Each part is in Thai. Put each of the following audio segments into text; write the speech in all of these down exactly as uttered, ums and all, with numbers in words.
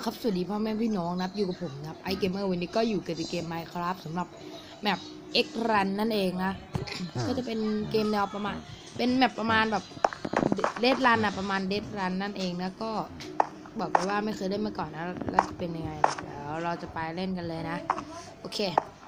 ครับสวัสดีพ่อแม่พี่น้องนะครับอยู่กับผมนะครับไอเกมเมอร์วันนี้ก็อยู่กับเกม Minecraft สำหรับแมป X Run นั่นเองนะก็จะเป็นเกมแนวประมาณเป็นแมปประมาณแบบเดดรันอะประมาณเดดรันนั่นเองนะก็บอกเลยว่าไม่เคยเล่นมาก่อนนะแล้วจะเป็นยังไงเดี๋ยวเราจะไปเล่นกันเลยนะโอเค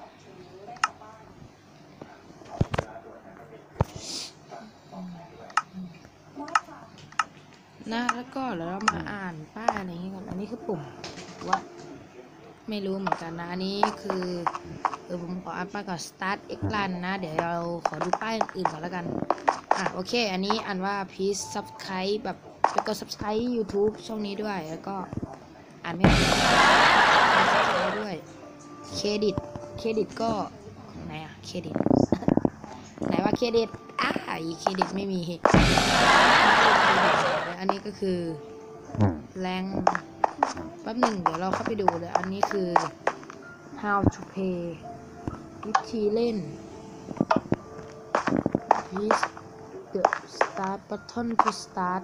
นะแล้วก็เดี๋ยวเรามาอ่านป้ายอะไรอย่างงี้ก่อนอันนี้คือปุ่มว่าไม่รู้เหมือนกันนะอันนี้คือเออผมขออ่านป้ายก่อน start X Run นะเดี๋ยวเราขอดูป้ายอื่นก่อนแล้วกันอ่ะโอเคอันนี้อ่านว่า please subscribe แบบไปกด subscribe YouTube ช่องนี้ด้วยแล้วก็อ่านไม่ออกด้วยเครดิตเครดิตก็ไหนอะเครดิตไหนว่าเครดิตอ่ะเครดิตไม่มีอันนี้ก็คือแรงแป๊บหนึ่งเดี๋ยวเราเข้าไปดูเลยอันนี้คือ how to play วิธีเล่น please the start button to start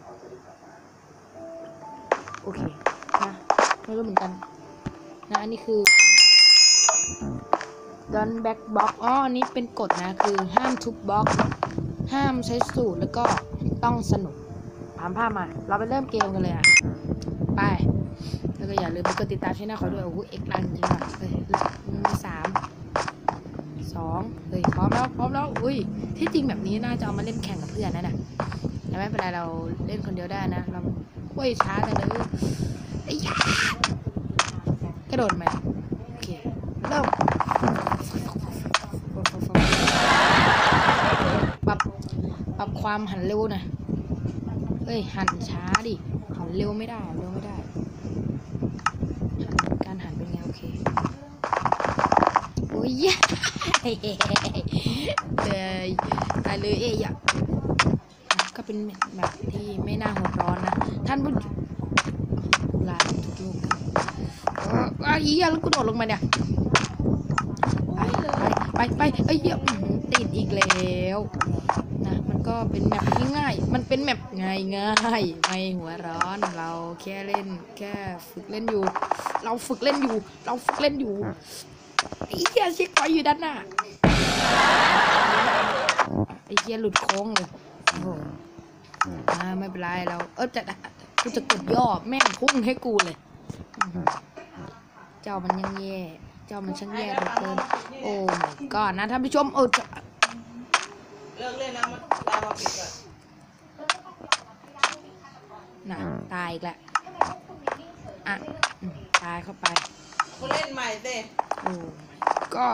โอเคนะไม่รู้เหมือนกันนะอันนี้คือ don't back block อ๋ออันนี้เป็นกฎนะคือห้ามทุบบล็อกห้ามใช้สูตรแล้วก็ต้องสนุกตามภาพมาเราไปเริ่มเกมกันเลยอ่ะไปแล้วก็อย่าลืมไปกดติดตามช่องเขาด้วยโอ้โหเอ็กซ์รันจริงอ่ะเฮ้ยมีสามสองเฮ้ยพร้อมแล้วพร้อมแล้วอุ้ยที่จริงแบบนี้น่าจะเอามาเล่นแข่งกับเพื่อนนะเนี่ยแต่ไม่เป็นไรเราเล่นคนเดียวได้นะเราเว้ยช้าจังเลยไอ้ยากระโดดไหมโอเคเริ่มปรับปรับความหันเร็วหน่อยเฮ้ยหันช้าดิหันเร็วไม่ได้เร็วไม่ได้การหันเป็นไงโอเคโอ้ยเอ้ยตายเลยเอ้ยก็เป็นแบบที่ไม่น่าหัวร้อนนะท่านผู้ลาทุกลูกเออไอ้เหี้ยแล้วกูโดดลงมาเนี่ยไปไปไปไอ้เหี้ยติดอีกแล้วนะมันก็เป็นแมปง่ายๆมันเป็นแมปง่ายง่ายไม่หัวร้อนเราแค่เล่นแค่ฝึกเล่นอยู่เราฝึกเล่นอยู่เราฝึกเล่นอยู่ไอ้เหี้ยเช็คพอยต์อยู่ด้านหน้าไอ้เหี้ยหลุดโค้งเลยโอ้โหไม่เป็นไรเราเออจะกูจะกดย่อแม่งพุ่งให้กูเลยเจ้ามันยังแย่เจ้ามันช่างแย่เหลือเกินโอ้ก่อนนะท่านผู้ชมเออเลิกเล่นแล้วมันเรามาปิดก่อนน่ะตายอีกแล้วอ่ะตายเข้าไปกูเล่นใหม่เต้โอ้ก็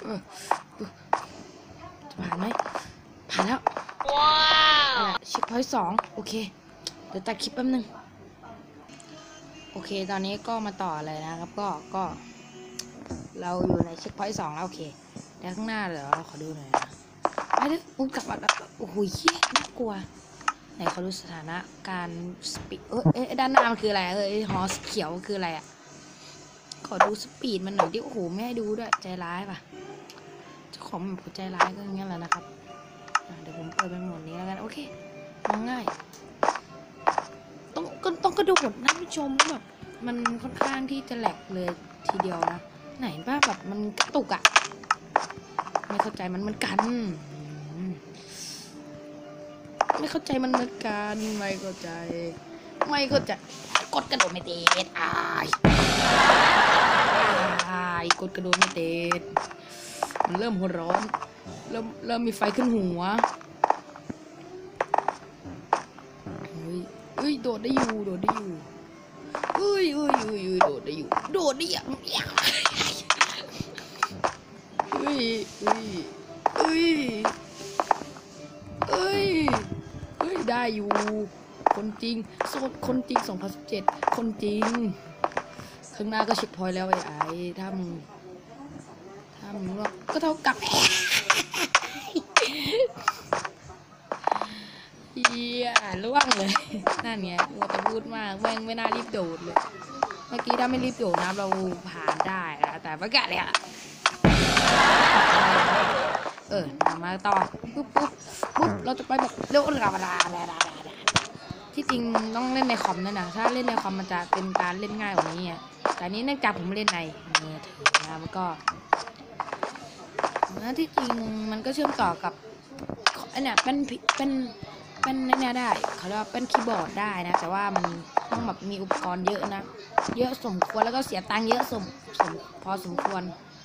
จะผ่านไหมผ่านแล้วว้าวชิปพอยต์สองโอเคเดี๋ยวตัดคลิปแป๊บนึงโอเคตอนนี้ก็มาต่อเลยนะครับก็ก็เราอยู่ในเช็คพอยต์สองแล้วโอเคแล้วข้างหน้าเดี๋ยวเราขอดูหน่อยนะไปดิอุ้มกลับมาโอ้โหเหี้ยน่ากลัวไหนเขาดูสถานะการสปีดเอ้ยด้านหน้ามันคืออะไรเอ้ยหอเขียวคืออะไรอ่ะขอดูสปีดมันหน่อยดิโอ้โหไม่ให้ดูด้วยใจร้ายป่ะเจ้าของมันใจร้ายก็อย่างเงี้ยแหละนะครับเดี๋ยวผมเปิดเป็นโหมดนี้แล้วกันโอเคมองง่ายต้องต้องกระโดดนะผู้ชมแบบมันค่อนข้างที่จะแหลกเลยทีเดียวนะไหนบ้าแบบมันกระตุกอะไม่เข้าใจมันเหมือนกันไม่เข้าใจมันเหมือนกันไม่เข้าใจไม่เข้าใจกดกระโดดไม่ติดอายอายกดกระโดดไม่ติดมันเริ่มหัวร้อนเริ่มเริ่มมีไฟขึ้นหัวเฮ้ยเฮ้ยโดดได้อยู่โดดได้อยู่เฮ้ยเฮ้ยเฮ้ยโดดได้อยู่โดดได้อย่างเฮ้ยเฮ้ยเฮ้ยเฮ้ยเฮ้ยได้อยู่คนจริงโซดคนจริงสองพันสิบเจ็ดคนจริงข้างหน้าก็เช็คพอยต์แล้วไอ้ไอ้ถ้ามึงถ้ามึงว่าก็เท่ากับเฮียล่วงเลยนั่นไงเราจะพูดมากแม่งไม่น่ารีบโดดเลยเมื่อกี้ถ้าไม่รีบโดดนะเราผ่านได้นะแต่ประกาศเลยอะเออมาต่อปุ๊บปุ๊บปุ๊บเราจะไปแบบเร็วระบาดาดาดาดาที่จริงต้องเล่นในคอมนั่นนะถ้าเล่นในคอมมันจะเป็นการเล่นง่ายกว่านี้อ่ะแต่นี้เนื่องจากผมเล่นในมือถือนะมันก็นะที่จริงมันก็เชื่อมต่อกับอันเนี้ยเป็นเป็นเป็นเนี่ยได้เขาเรียกว่าเป็นคีย์บอร์ดได้นะแต่ว่ามันต้องแบบมีอุปกรณ์เยอะนะเยอะสมควรแล้วก็เสียตังค์เยอะสมสมพอสมควร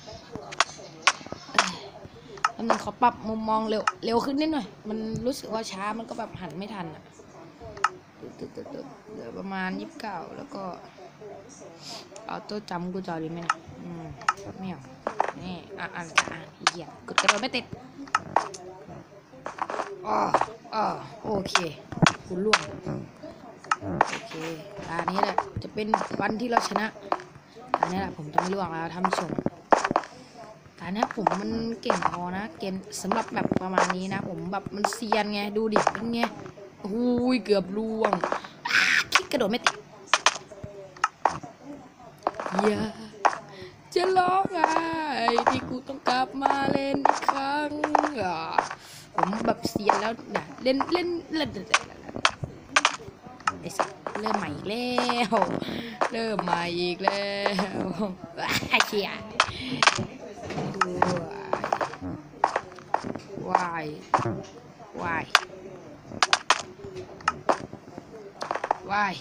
แล้วมันขอปรับมุมมองเร็วเร็วขึ้นนิดหน่อยมันรู้สึกว่าช้ามันก็แบบหันไม่ทันอ่ะเหลือประมาณยี่สิบเก้าแล้วก็เอาตัวจำกูจอดีไหมนะอืมไม่เอานี่อ่ะอ่ะอ่ะเหยียบกดกระโดดไม่ติดอ๋ออ๋อโอเคคุณล่วงโอเคตอนนี้แหละจะเป็นวันที่เราชนะตอนนี้แหละผมจะไม่ล่วงแล้วท่านผู้ชมตอนนี้ผมมันเก่งพอนะเกมสำหรับแบบประมาณนี้นะผมแบบมันเซียนไงดูดิเป็นไงอุ้ยเกือบล่วงคิดกระโดดไม่ติดอย่าจะร้องไห้ที่กูต้องกลับมาเล่นอีกครั้งอ่ะผมแบบเซียนแล้วนะเล่นเล่นเล่นไอ้สัสเริ่มใหม่อีกแล้วเริ่มใหม่อีกแล้วไอ้เชี่ยวายวายวาย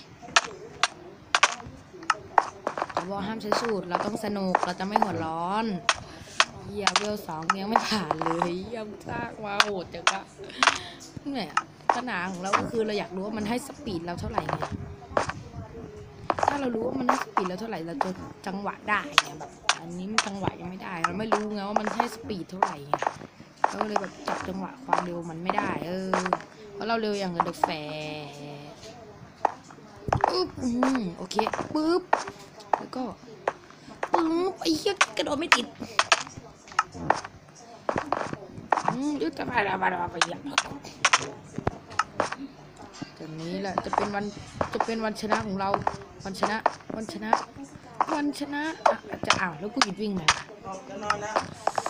เขาบอกห้ามใช้สูตรเราต้องสนุกเราจะไม่หัวร้อนเฮียเวลสองยังไม่ผ่านเลยยังซากมาโหดจังอะเนี่ยปัญหาของเราก็คือเราอยากรู้ว่ามันให้สปีดเราเท่าไหร่ไงถ้าเรารู้ว่ามันให้สปีดเราเท่าไหร่เราจะจังหวะได้ไงแบบอันนี้มันจังหวะยังไม่ได้เราไม่รู้ไงว่ามันให้สปีดเท่าไหร่ไงเราเลยแบบจับจังหวะความเร็วมันไม่ได้เออเพราะเราเร็วอย่างกับเดอะแฟร์ปึ๊บอืมโอเคปึ๊บแล้วก็ปึ๊บไอ้เหี้ยกระโดดไม่ติดอืมยึดจะไปแล้วไปแล้วไปเหี้ยตอนนี้แหละจะเป็นวันจะเป็นวันชนะของเราวันชนะวันชนะวันชนะอ่ะจะอ้าวแล้วกูหยุดวิ่งมาออกจะนอนแล้ว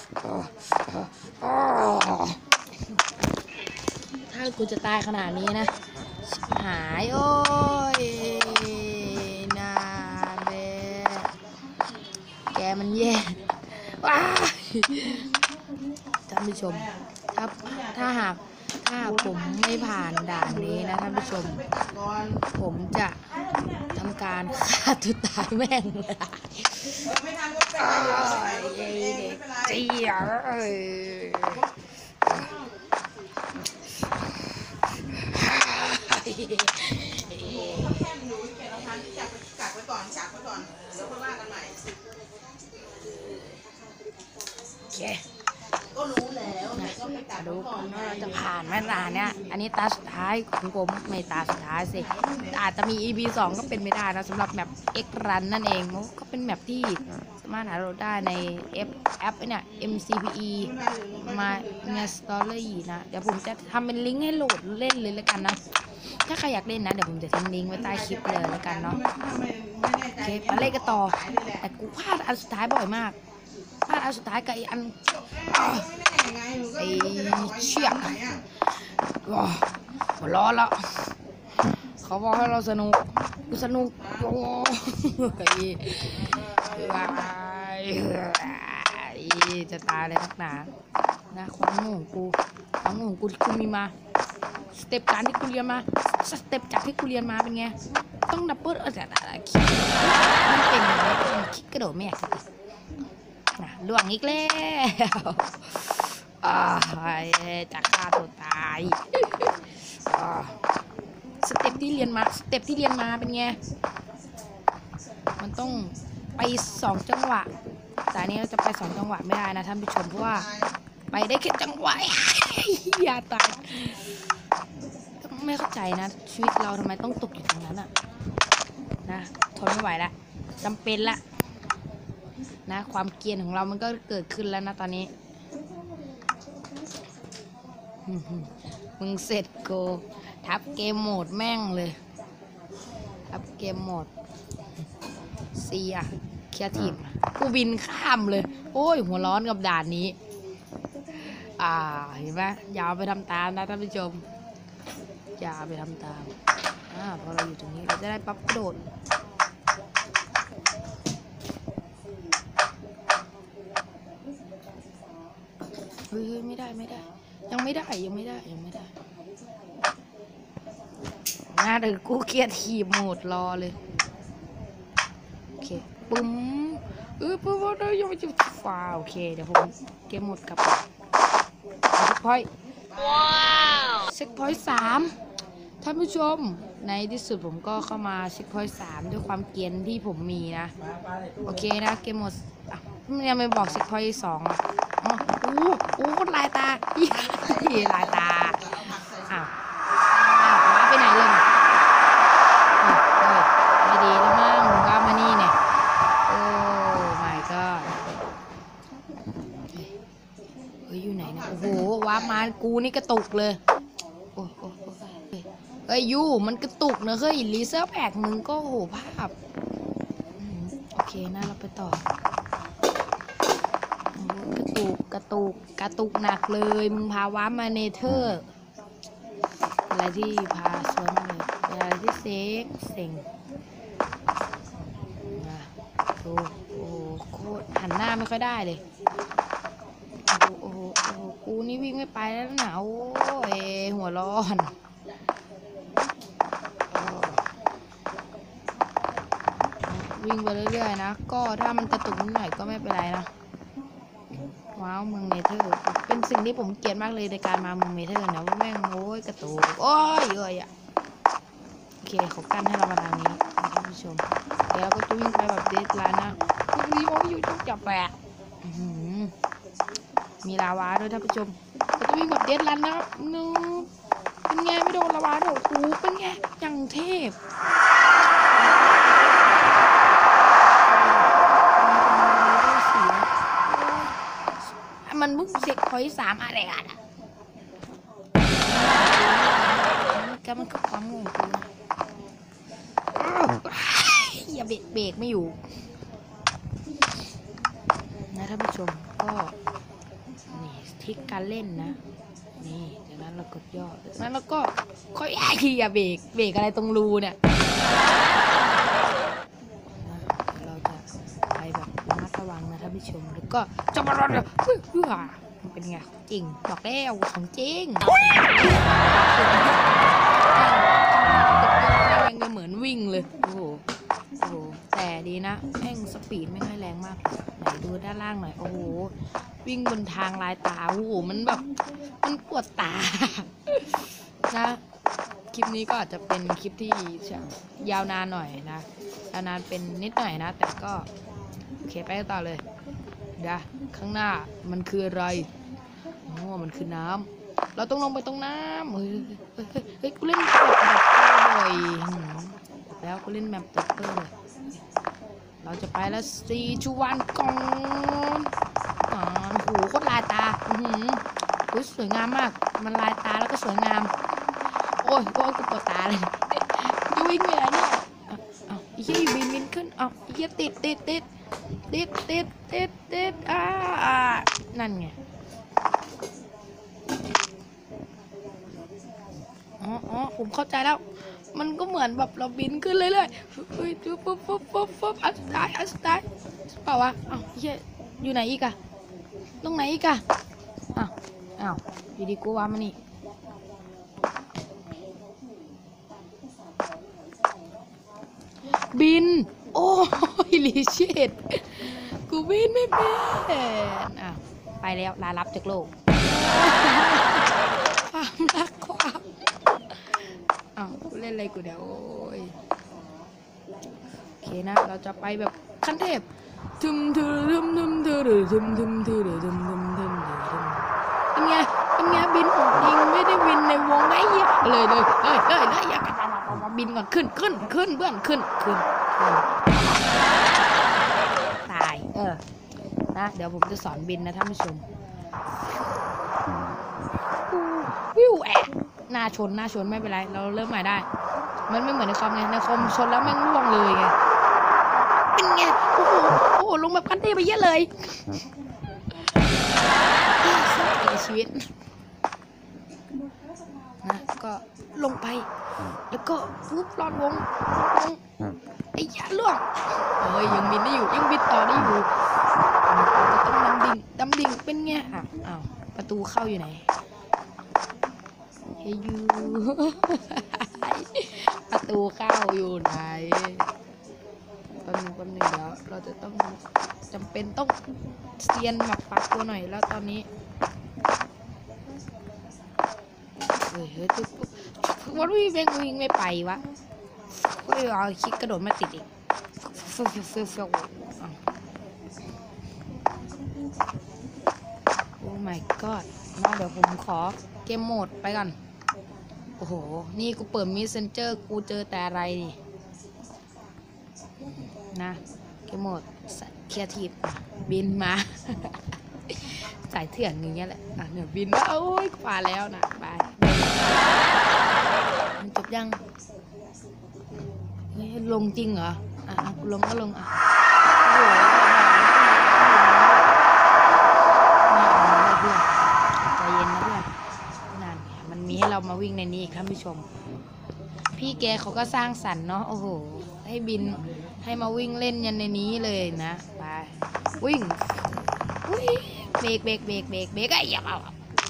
ถ้ากูจะตายขนาดนี้นะหายโอ้ยนาเบแกมันแย่ว้าท่านผู้ชมถ้าถ้าหากถ้าผมไม่ผ่านด่านนี้นะท่านผู้ชมผมจะทำการฆ่าตัวตายแม่งเลยไม่ทันก็เป็นไรเด็กเจี๊ยเอ้ยแค่หนูแกเราทันจับกักไว้ก่อนจับไว้ก่อนเดี๋ยวค่อยว่ากันใหม่ก็รู้แล้วนะก็ไปกักไว้ก่อนว่าเราจะผ่านไหมตาเนี้ยอันนี้ตาสุดท้ายของผมไม่ตาสุดท้ายสิอาจจะมี อี พี สองก็เป็นไม่ได้นะสำหรับแมป X Run นั่นเองมันก็เป็นแมปที่สามารถหาเราได้ใน F แอปเนี่ย เอ็ม ซี พี อี มาเงสตอรี่นะเดี๋ยวผมจะทำเป็นลิงก์ให้โหลดเล่นเลยแล้วกันนะถ้าใครอยากเล่นนะเดี๋ยวผมจะทิ้งลิงก์ไว้ใต้คลิปเลยแล้วกันเนาะโอเคมาเล่นกันต่อแต่กูพลาดอันสุดท้ายบ่อยมากพลาดอันสุดท้ายกับอันไอ้เชี่ยว้าหัวร้อนแล้วเขาบอกให้เราสนุกกูสนุกโอ้ยจะตายเลยนักหนานะความโง่ของกูความโง่ของกูที่กูมีมาสเต็ปการที่กูเรียนมาสเต็ปจากที่กูเรียนมาเป็นไงต้องดับเบิลเออแต่คิดมันเป็นอย่างไรคิดกระโดดไม่อยากติดนะล่วงอีกแล้วอ่าจะฆ่าตัวตายสเต็ปที่เรียนมาสเต็ปที่เรียนมาเป็นไงมันต้องไปสองจังหวะแต่อันนี้เราจะไปสองจังหวะไม่ได้นะท่านผู้ชมเพราะว่าไปได้แค่จังหวะอย่าตายไม่เข้าใจนะชีวิตเราทำไมต้องตกอยู่ตรงนั้นอ่ะนะทนไม่ไหวละจำเป็นละนะความเกรียนของเรามันก็เกิดขึ้นแล้วนะตอนนี้มึงเสร็จโกทับเกมโหมดแม่งเลยทับเกมโหมดเสียเคียทีมกูบินข้ามเลยโอ้ยหัวร้อนกับด่านนี้อ่าเห็นไหมอย่าไปทำตามนะท่านผู้ชมอย่าไปทำตามอ่าพอเราอยู่ตรงนี้เราจะได้ปั๊บกระโดดเฮ้ยไม่ได้ไม่ได้ยังไม่ได้ยังไม่ได้ยังไม่ได้น่าเดี๋ยวกูเกียร์ทีบโหมดรอเลยโอเคปุ้มเออปุ๊บปุ๊บยังไม่จุดฟ้าโอเคเดี๋ยวผมเกมหมดกับเซ็กพอยต์ว้าวเซ็กพอยต์สามท่านผู้ชมในที่สุดผมก็เข้ามาเซ็กพอยต์สามด้วยความเกรียนที่ผมมีนะโอเคนะเกมหมดอ่ะมันยังไม่บอกเซ็กพอยต์สองอ่ะอ๋อโอ้โหลายตาลายตาอ้าวอ้าวมาไปไหนเลยเนี่ยเฮ้ยไม่ดีแล้วมั้งมึงก็มานี่เนี่ยโอ้ my god เฮ้ยอยู่ไหนนะโอ้โหวาร์ปมากูนี่กระตุกเลยโอ้โหเฮ้ยยูมันกระตุกนะเฮ้ยรีเซอร์แพ็กมึงก็โหภาพโอเคนะเราไปต่อกระตุกกระตุกกระตุกหนักเลยมึงพาวาร์ปมาเนเธอร์อะไรที่พาสวนเลยอะไรที่เซ็กเซ็งนะโอ้โหโคตรหันหน้าไม่ค่อยได้เลยโอ้โหโอ้โหกูนี่วิ่งไม่ไปแล้วหนาวโอ้ยหัวร้อนวิ่งไปเรื่อยๆนะก็ถ้ามันกระตุกนิดหน่อยก็ไม่เป็นไรนะว้าวเมืองเนเธอร์เป็นสิ่งที่ผมเกลียดมากเลยในการมาเมืองเนเธอร์นะว่าแม่งโอ้ยกระตุกโอ้ยเยอะอ่ะโอเคเขากั้นให้เรามาทางนี้ท่านผู้ชมเดี๋ยวเราก็จะวิ่งไปแบบเดดไลน์นะวิ่งโอ้ยอยู่จุกจับแปะมีลาวาด้วยท่านผู้ชมเราจะวิ่งแบบเดดไลน์นะครับนูเป็นไงไม่โดนลาวาโดดกูเป็นไงยังเทพมันมุกเซ็กพอยต์สามอะไรกันอ่ะก็มันก็ความงงกูอย่าเบรกเบรกไม่อยู่นะท่านผู้ชมก็นี่ทิกการเล่นนะนี่จากนั้นเรากดย่อจากนั้นเราก็ค่อยอย่าเบรกเบรกอะไรตรงรูเนี่ยเราจะไปแบบระมัดระวังนะท่านผู้ชมแล้วก็จะมารอเฮ้ยเฮ้ยมันเป็นไงจริงบอกแล้วของจริงยังเหมือนวิ่งเลยโอ้โหโอ้โหแต่ดีนะแม่งสปีดไม่ค่อยแรงมากไหนดูด้านล่างหน่อยโอ้โหวิ่งบนทางลายตาโอ้โหมันแบบมันปวดตานะคลิปนี้ก็อาจจะเป็นคลิปที่ยาวนานหน่อยนะยาวนานเป็นนิดหน่อยนะแต่ก็โอเคไปต่อเลยเดี๋ยวข้างหน้ามันคืออะไรโอ้มันคือน้ำเราต้องลงไปตรงน้ำเฮ้ยเฮ้ยกูเล่นแบบแบบบ่อยแล้วกูเล่นแบบแบบเปอร์เลยเราจะไปแล้วซีชูวันกองอ๋อโหโคตรลายตาอือสวยงามมากมันลายตาแล้วก็สวยงามโอ้ยโอ้ยกูปวดตาเลยจะวิ่งไปไหนเนี่ยอ้าวอีเหี้ยบินบินขึ้นอ้าวอีเหี้ยติดติดติดติดติดติดติดอ่านั่นไงอ๋ออ๋อผมเข้าใจแล้วมันก็เหมือนแบบเราบินขึ้นเรื่อยๆเฮ้ยปุ๊บปุ๊บปุ๊บปุ๊บปุ๊บอันสุดท้ายอันสุดท้ายเปล่าวะอ้าวเฮ้ยอยู่ไหนอีกอะตรงไหนอีกอะอ้าวอ้าวอยู่ดีกูว่ามันนี่บินโอ้ยลิเชตกูบินไม่เป็นอ้าวไปแล้วลาลับจากโลกความรักความอ้าวเล่นอะไรกูเดี๋ยวโอ้ยโอเคนะเราจะไปแบบขั้นเทพทึมทึมทึมทึมทึมทึมทึมทึมทึมทึมทึมทึมเป็นไงเป็นไงบินของจริงไม่ได้บินในวงได้เยอะเลยเลยเลยเลยเลยอยากมาบินก่อนขึ้นขึ้นขึ้นเพื่อนขึ้นขึ้นตายเออนะเดี๋ยวผมจะสอนบินนะท่านผู้ชมวิวแอะหน้าชนหน้าชนไม่เป็นไรเราเริ่มใหม่ได้มันไม่เหมือนในคอมไงในคอมชนแล้วแม่งร่วงเลยไงเป็นไงโอ้โหโอ้โหลงแบบกันเต้ไปเยอะเลยชีวิตนะก็ลงไปแล้วก็ปุ๊บรอดวงวงไอ้ยาล่วงเฮ้ยยังบินได้อยู่ยังบินต่อได้อยู่เราจะต้องดำดิ่งดำดิ่งเป็นไงอ่ะอ้าวประตูเข้าอยู่ไหนเฮ้ยยูประตูเข้าอยู่ไหนแป๊บนึงแป๊บนึงเดี๋ยวเราจะต้องจำเป็นต้องเซียนแบบปักตัวหน่อยแล้วตอนนี้เฮ้ยเฮ้ยตุ๊บวันวิ่งวิ่งไม่ไปวะก็เลยเอาคลิกกระโดดมาติดอีกเฟี้ยวเฟี้ยวเฟี้ยวเฟี้ยวโอ้ my god มาเดี๋ยวผมขอเกมโหมดไปก่อนโอ้โหนี่กูเปิด Messenger กูเจอแต่อะไรนี่นะเกมโหมดครีเอทีฟบินมาสายเถื่อนอย่างเงี้ยแหละอ่ะเนี่ยบินมาโอ้ยกว่าแล้วนะบายมันจบยังเฮ้ยลงจริงเหรออ่ะลงก็ลงอ่ะโอ้โหไม่เอาเลยเพื่อนใจเย็นนะเพื่อนนั่นมันมีให้เรามาวิ่งในนี้อีกท่านผู้ชมพี่แกเขาก็สร้างสรรค์เนาะโอ้โหให้บินให้มาวิ่งเล่นยันในนี้เลยนะไปวิ่งเบรกเบรกเบรกเบรกเบรกไอ้อย่าเอา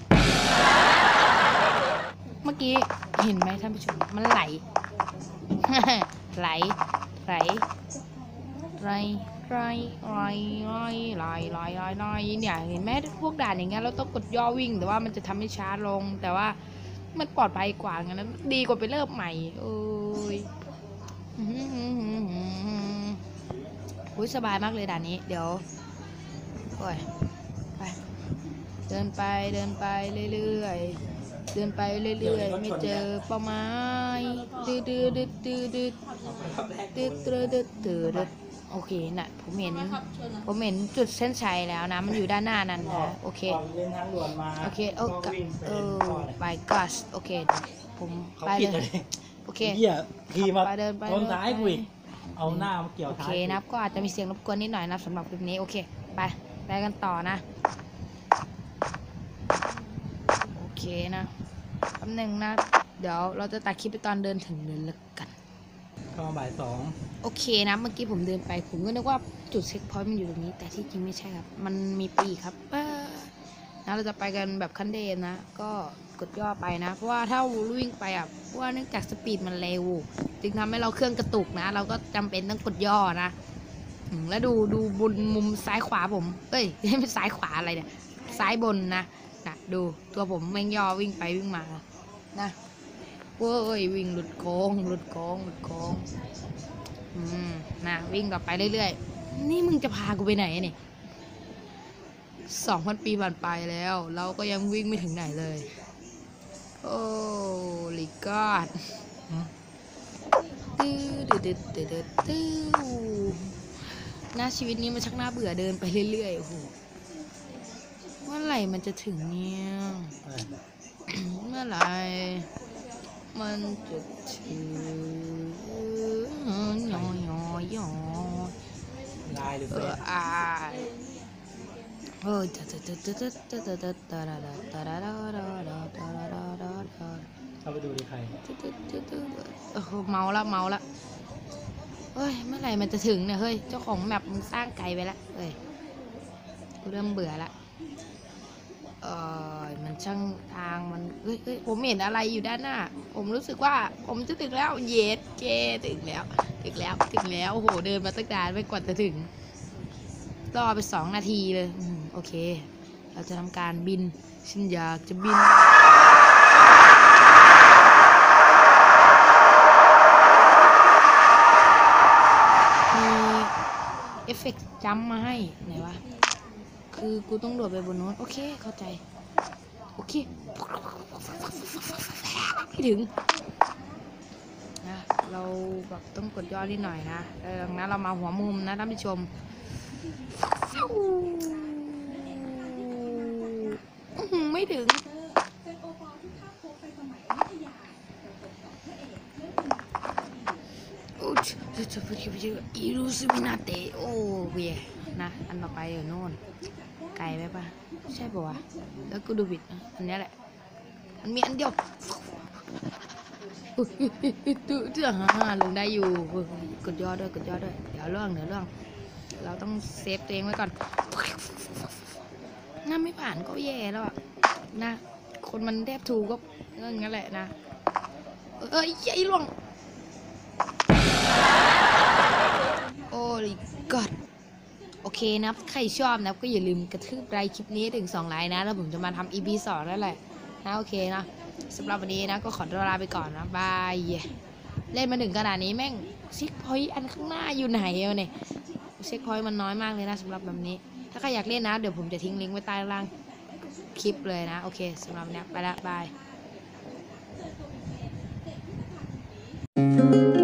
เมื่อกี้เห็นไหมท่านผู้ชมมันไหลไหลไหลไหลไหลไหลไหลไหลไหลไหลเนี่ยเห็นไหมพวกด่านอย่างเงี้ยเราต้องกดย่อวิ่งแต่ว่ามันจะทำให้ช้าลงแต่ว่ามันปลอดภัยกว่างั้นดีกว่าไปเริ่มใหม่โอ้ยอุ้ยสบายมากเลยด่านนี้เดี๋ยวโอ้ยไปเดินไปเดินไปเรื่อยๆเดินไปเรื่อยๆไม่เจอเป้าหมายดืดดืดดืดดืดดืดดืดดืดดืดดืดโอเคน่ะผมเห็นผมเห็นจุดเส้นชัยแล้วนะมันอยู่ด้านหน้านั่นนะโอเคโอเคโอ้เออไปกัสโอเคผมไปเลยโอเคเหี้ยขี่มาไปเดินไปชนท้ายกูอีกเอาหน้ามาเกี่ยวโอท้าเคยนะก็อาจจะมีเสียงรบกวนนิดหน่อยนะสำหรับคลิปนี้โอเคไปไปกันต่อนะโอเคนะแป๊บนึงนะเดี๋ยวเราจะตัดคลิปไปตอนเดินถึงเลยละกันเข้ามาบ่ายสองโอเคนะเมื่อกี้ผมเดินไปผมก็นึกว่าจุดเช็คพอยต์มันอยู่ตรงนี้แต่ที่จริงไม่ใช่ครับมันมีปีครับนะเราจะไปกันแบบคันเดนนะก็กดย่อไปนะเพราะว่าถ้าวิ่งไปอ่ะเพราะว่าเนื่องจากสปีดมันเร็วจึงทำให้เราเครื่องกระตุกนะเราก็จำเป็นต้องกดย่อนะแล้วดูดูบนมุมซ้ายขวาผมเอ้ยไม่เป็นซ้ายขวาอะไรเนี่ยซ้ายบนนะนะดูตัวผมแม่งย่อวิ่งไปวิ่งมานะเว้ยวิ่งหลุดโค้งหลุดโค้งหลุดโค้งอืมนะวิ่งต่อไปเรื่อยๆนี่มึงจะพากูไปไหนเนี่ยสองพันปีผ่านไปแล้วเราก็ยังวิ่งไม่ถึงไหนเลยโอ้ลิกอดตื้อตื้อตื้อตื้อตื้อหน้าชีวิตนี้มันชักน่าเบื่อเดินไปเรื่อยๆโอ้โหเมื่อไหร่มันจะถึงเนี่ยเมื่อไหร่มันจะถึงยอยอยอลายหรือเปเออล่าอ่าเออตะตะตะตะตะตะตะตะตะตะตะตะตะตะตะตะตะตะเข้าไปดูดิใครโอ้โหเมาละเมาละเฮ้ยเมื่อไหร่มันจะถึงเนี่ยเฮ้ยเจ้าของแมปมึงสร้างไกลไปละเฮ้ยกูเริ่มเบื่อละเออมันช่างทางมันเฮ้ยเฮ้ยผมเห็นอะไรอยู่ด้านหน้าผมรู้สึกว่าผมจะถึงแล้วเย็ดเกถึงแล้วถึงแล้วถึงแล้วโอ้โหเดินมาตั้งนานไม่กว่าจะถึงรอไปสองนาทีเลยอืมโอเคเราจะทำการบินฉันอยากจะบินมีเอฟเฟกต์จัมป์มาให้ไหนวะคือกูต้องโดดไปบนโน้นโอเคเข้าใจโอเคไม่ถึงนะเราแบบต้องกดย่อนิดหน่อยนะดังนั้นเรามาหัวมุมนะท่านผู้ชมไม่ถึงอิรุสมินาเตโอเวียนะอันต่อไปอยู่โน่นไกลไปปะใช่ปะวะแล้วกูดูผิดอันนี้แหละมันมีอันเดียวอุ๊ยตื้อตื้อฮ่าลงได้อยู่กดยอดด้วยกดยอดด้วยเดี๋ยวเรื่องเดี๋ยวเรื่องเราต้องเซฟตัวเองไว้ก่อนน่าไม่ผ่านก็แย่แล้วอะนะคนมันแทบถูกก็เรื่องนั้นแหละนะเอ้ยยัยล่วงโอ้ยกอดโอเคนะใครชอบนะก็อย่าลืมกระทืบไลค์คลิปนี้ถึงสองไลค์นะแล้วผมจะมาทำ อี พี สองนั่นแหละนะโอเคนะสำหรับวันนี้นะก็ขอตัวลาไปก่อนนะบายเล่นมาถึงขนาดนี้แม่งเช็คพอยต์อันข้างหน้าอยู่ไหนเอาเนี่ยเช็คพอยต์มันน้อยมากเลยนะสำหรับแบบนี้ถ้าใครอยากเล่นนะเดี๋ยวผมจะทิ้งลิงก์ไว้ใต้ล่างคลิปเลยนะโอเคสำหรับวันนี้ไปละบาย